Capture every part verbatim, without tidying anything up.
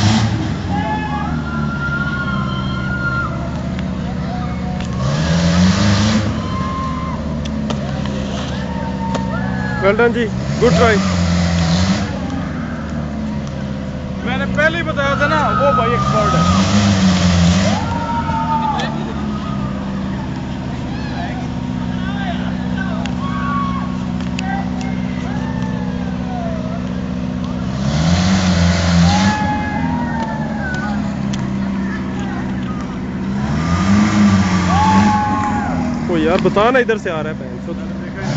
Well done जी, good try. मैंने पहले ही बताया था ना, वो भाई एक्सपर्ट है। ओ यार बता ना, इधर से आ रहा है पैन सो।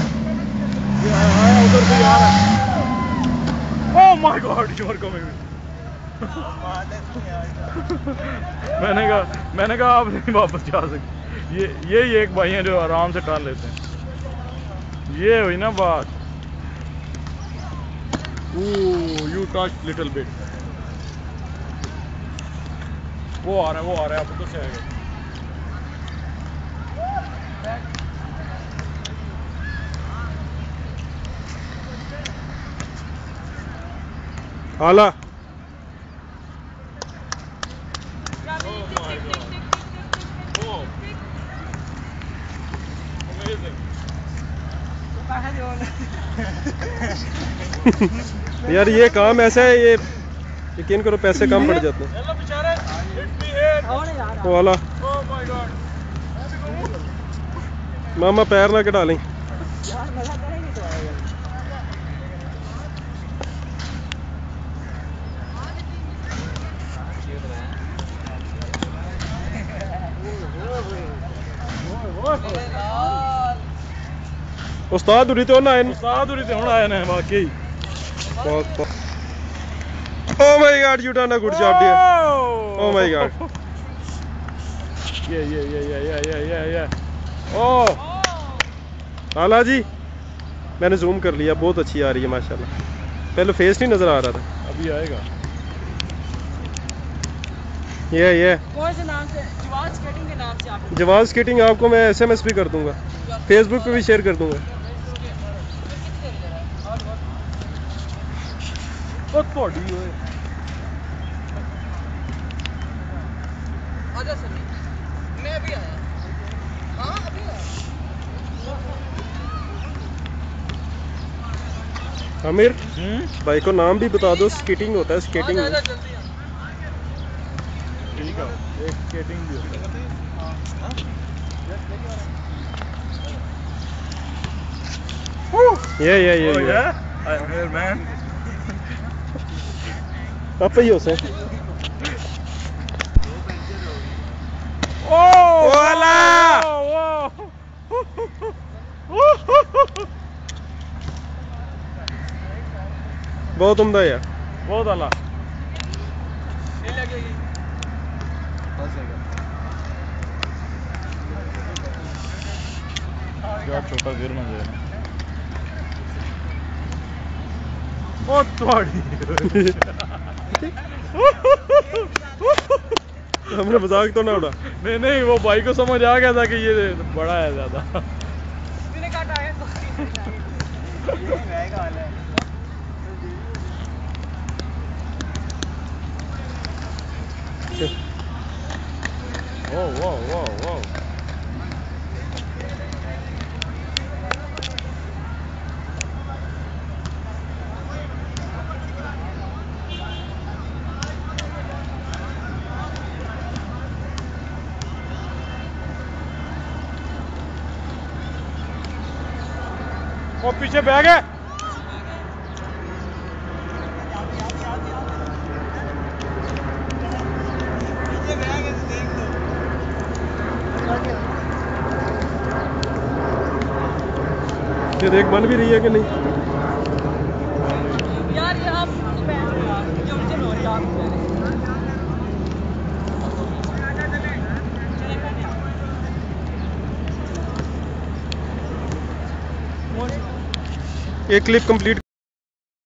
उधर से आ रहा है। Oh my god, you are coming. मैंने कहा मैंने कहा आप नहीं वापस जा सकते। ये यही एक भाई हैं जो आराम से टाल लेते हैं। ये हुई ना बात। Oh you touch little bit. वो आ रहा है वो आ रहा है आप उधर से आएगा। आला यार ये काम ऐसा है, ये यकीन करो पैसे कम पड़ जाते हैं। ओ आला मामा पैर ना कटा लें। उस्ताद उरी तो ना आए उस्ताद उरी तो आए ने वाकई। Oh my God, you done a good job, dear. Oh my God. Yeah, yeah, yeah, yeah, yeah, yeah, yeah, yeah. Oh. आला जी, मैंने जूम कर लिया, बहुत अच्छी आ रही है माशाल्लाह। पहले फेस नहीं नजर आ रहा था, अभी आएगा। ये ये कौन से नाम से? जवाज स्केटिंग के नाम से आप? जवाज स्केटिंग आपको मैं एसएमएस भी कर दूंगा, फेसबुक पे भी शेयर कर दूंगा। ओ थोड़ी ओए आजा सभी, मैं अभी आया। हाँ अभी आया। आमिर भाई को नाम भी बता दो, स्केटिंग होता है, स्केटिंग। आजा जल्दी आ। ठीक है, एक स्केटिंग भी होता है। ये ये ये Oh ये yeah, I'm here man. आप ही हो से। Oh वाला बहुत उम्दा है यार, बहुत आला। ये लगेगी। क्या छोटा गिर ना जाए ना। ओ थोड़ी हमने मजाक तो ना उड़ा। नहीं नहीं, वो भाई को समझ आ गया था कि ये बड़ा है ज्यादा। मैंने काटा है तो ये रहेगा वाला है। वो वो वो वो वो पीछे बैग है। ये देख बन भी रही है कि नहीं। यार ये आप ये उल्टे हो रही है आप। एक क्लिप कंप्लीट